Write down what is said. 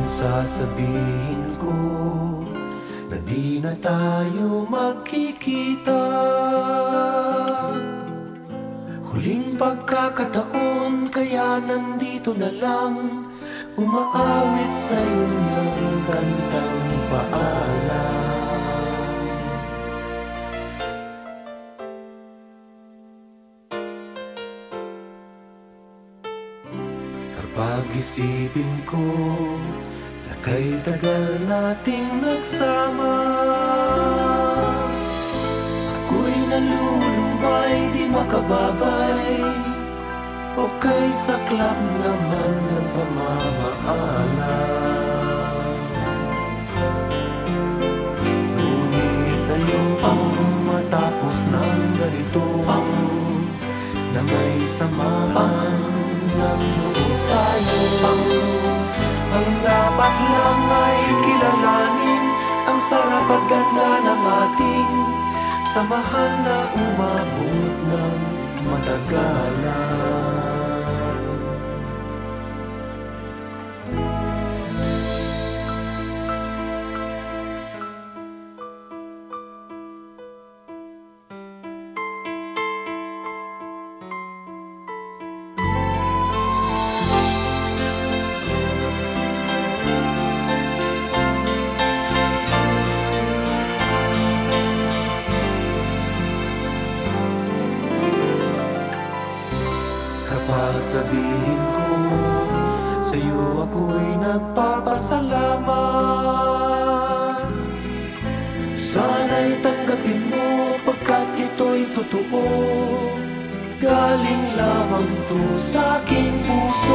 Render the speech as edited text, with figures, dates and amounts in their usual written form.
Sasabihin ko na di na tayo magkikita. Huling pagkakataon, kaya nandito na lang, umaawit sa'yo ng kantang paalam. Kapag isipin ko kay tagal nating nagsama, ako'y nalulumbay, di makababay, o kay saklap naman ng pamamaalam. Ngunit ayokong matapos ng ganito, na may samaan ng loob tayo. Ang dapat lang ay kilalanin ang sarap at ganda ng ating samahan na umabot ng matagalan. Kapag sabihin ko sa'yo ako'y nagpapasalamat, sana'y tanggapin mo pagkat ito'y totoo. Galing lamang to sa aking puso.